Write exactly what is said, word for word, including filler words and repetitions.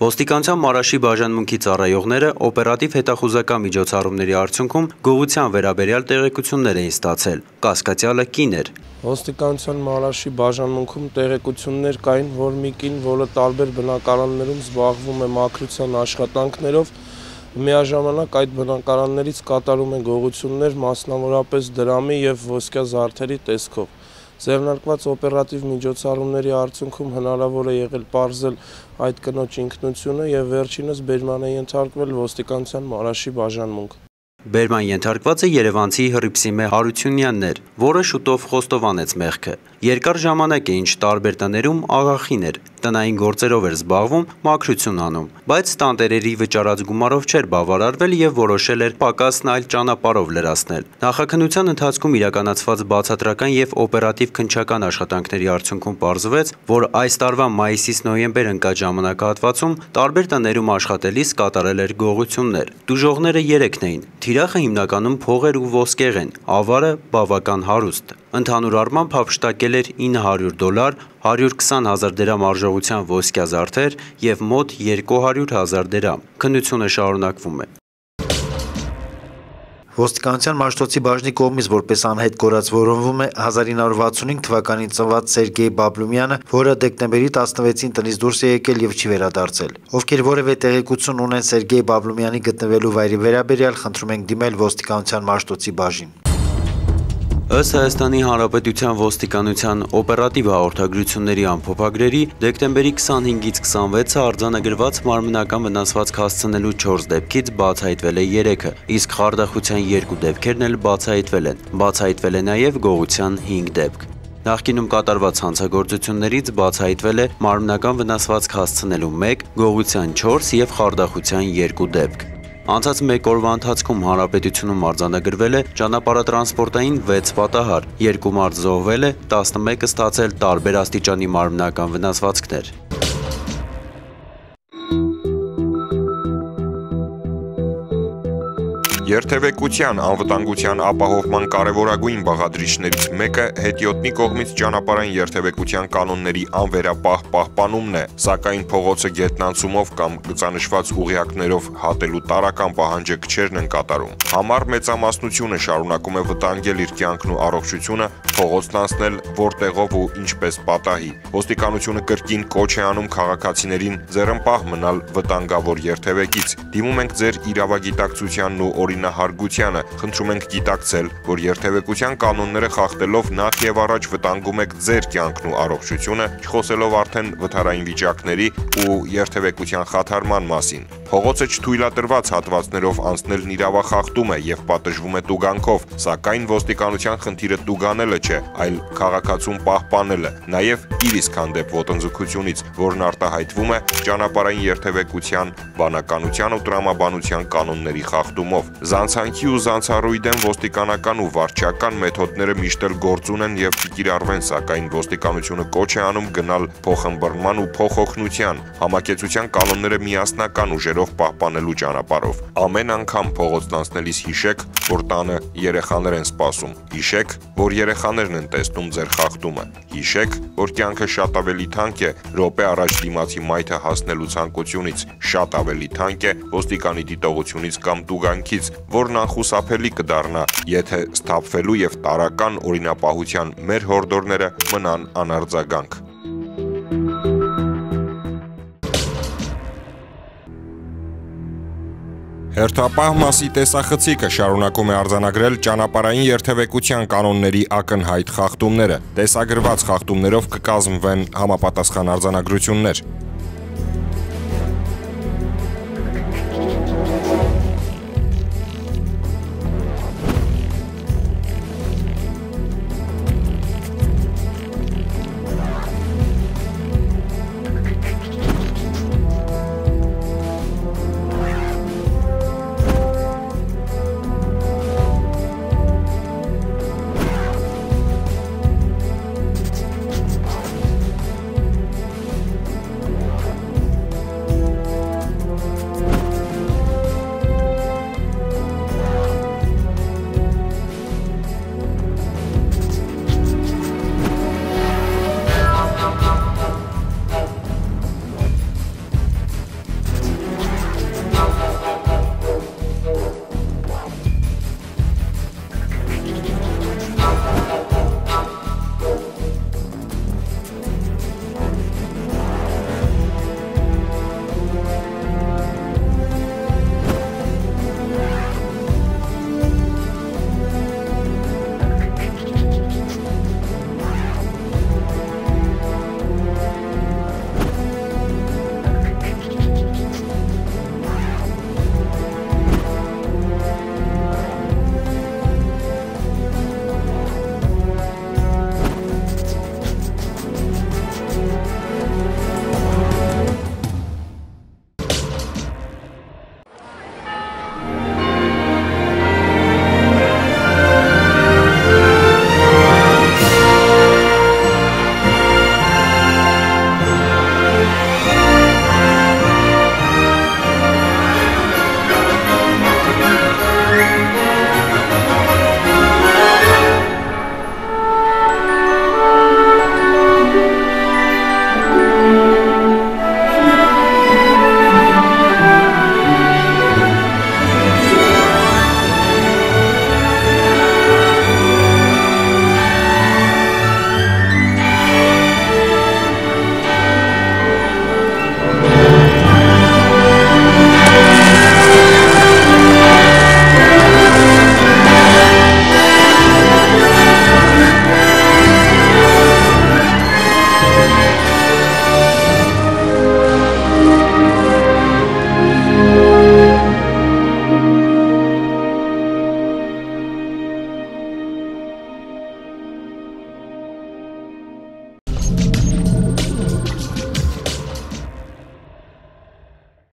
Ոստիկանության Մարաշի բաժանմունքի ծառայողները օպերատիվ հետախուզական միջոցառումների արդյունքում գողության վերաբերյալ տեղեկություններ էին ստացել։ Կասկածյալը կին էր։ Ոստիկանության Մարաշի բաժանմունքում տեղեկություններ կային, որ մի կին, որը տարբեր բնակարաններում զբաղվում է մաքրության աշխատանքներով, միաժամանակ այդ բնակարաններից կատարում է գողություններ, մասնավորապես դրամի և ոսկյա զարդերի տեսքով։ Ձեռնարկված օպերատիվ միջոցառումների արդյունքում հնարավոր է եղել պարզել այդ կնոջ ինքնությունը և վերջինս բերման է ենթարկվել ոստիկանության Մարաշի բաժանմունք։ Բերման ենթարկվածը երևանցի Հռիփսիմե Հարությունյանն էր, որը շուտով խոստովանեց մեղքը։ Երկար ժամանակ է ինչ տարբեր տներում աղախին էր, տնային գործերով էր զբաղվում, մաքրություն անում, բայց տանտերերի վճարած գումարով չէր բավարարվել և որոշել էր պակասն այլ ճանապարհով լրացնել։ Նախաքննության ընթացքում իրականացված բացատրական և օպերատիվ քննչական աշխատանքների արդյունքում պարզվեց, որ այս տարվա մայիսից նոյեմբեր ընկած ժամանակահատվածում տարբեր տներում աշխատելիս կատարել էր գողություններ։ Տուժողները երեքն էին, թիրախը հիմնականում փողեր ու ոսկեղեն, ավարը բավական հարուստ։ Ընդհանուր առմամբ հափշտակել էր ինը հարյուր դոլար, հարյուր քսան հազար դրամ արժողության ոսկյա զարդեր և մոտ երկու հարյուր հազար դրամ։ Քննությունը շարունակվում է։ Ոստիկանության Մաշտոցի բաժնի կողմից որպես անհետ կորած որոնվում է հազար ինը հարյուր վաթսունհինգ թվականին ծնված Սերգեյ Բաբլումյանը, որը դեկտեմբերի տասնվեցին տնից դուրս է եկել և չի վերադարձել։ Ովքեր որևէ տեղեկություն ունեն Սերգեյ Բաբլումյանի գտնվելու վայրի վերաբերյալ, խնդրում ենք դիմել Ոստիկանության Մաշտոցի բաժին։ Ըստ Հայաստանի Հանրապետության ոստիկանության օպերատիվ հաղորդագրությունների ամփոփագրերի, դեկտեմբերի քսանհինգից քսանվեցը արձանագրված մարմնական վնասվածք հասցնելու չորս դեպքից բացահայտվել է երեքը, իսկ խարդախության երկու դեպքերն էլ բացահայտվել են։ Բացահայտվել է նաև գողության հինգ դեպք։ Նախկինում կատարված հանցագործություններից բացահայտվել է մարմնական վնասվածք հասցնելու մեկ, գողության չորս և խարդախության երկու դեպք։ Անցած մեկ օրվա ընթացքում հանրապետությունում արձանագրվել է ճանապարհատրանսպորտային վեց պատահար, երկու մարդ զոհվել է, տասնմեկը ստացել տարբեր աստիճանի մարմնական վնասվածքներ։ Երթևեկության անվտանգության ապահովման կարևորագույն բաղադրիչներից մեկը հետիոտնի կողմից ճանապարհային երթևեկության կանոնների անվերապահ պահպանումն է, սակայն փողոցը գետնանցումով կամ գծանշված ուղիակներով հատելու տարրական պահանջը քչերն են կատարում։ Համառ մեծամասնությունը շարունակում է վտանգել իր կյանքն ու առողջությունը, փողոցն անցնել որտեղով ու ինչպես պատահի։ Ոստիկանությունը կրկին կոչ է անում քաղաքացիներին ձեռնպահ մնալ վտանգավոր երթևեկից։ Դիմում ենք ձեր իրավագիտակցությանն ու օրինահարգությանը, խնդրում ենք գիտակցել, որ երթևեկության կանոնները խախտելով նախ եւ առաջ վտանգում եք ձեր կյանքն ու առողջությունը, չխոսելով արդեն վթարային վիճակների ու երթևեկության խաթարման մասին։ Փողոցը չթույլատրված հատվածներով անցնելն իրավախախտում է եւ պատժվում է տուգանքով, սակայն ոստիկանության խնդիրը տուգանելը չէ, այլ քաղաքացուն պահպանելը, նաեւ իր իսկ հանդեպ ոտնձգությունից, որն արտահայտվում է ճանապարհային երթևեկության, բանականության ու տրամաբանության կանոնների խախտումով։ Զանցանքի ու զանցառույթ դեմ ոստիկանական ու վարչական մեթոդները միշտ էլ գործուն են եւ կիրառվեն, սակայն ոստիկանությունը կոչ է անում գնալ փոխըմբռնման ու փոխօգնության, համակեցության կանոնները միասնական ուժերով պահպանելու ճանապարհով։ Ամեն անգամ փողոցն անցնելիս հիշեք, որ տանը երեխաներ են սպասում։ Հիշեք, որ երեխաներն են տեսնում ձեր խախտումը։ Հիշեք, որ կյանքը շատ ավելի թանկ է րոպե առաջ դիմացի մայթը հասնելու ցանկությունից, շատ ավելի թանկ է ոստիկանի դիտողությունից կամ տուգանքից, որն անխուսափելի կդառնա, եթե սթափվելու եւ տարրական օրինապահության մեր հորդորները մնան անարձագանք։ Հերթապահ մասի տեսախցիկը շարունակում է արձանագրել ճանապարհային երթևեկության կանոնների ակնհայտ խախտումները։ Տեսագրված խախտումներով կկազմվեն համապատասխան արձանագրություններ։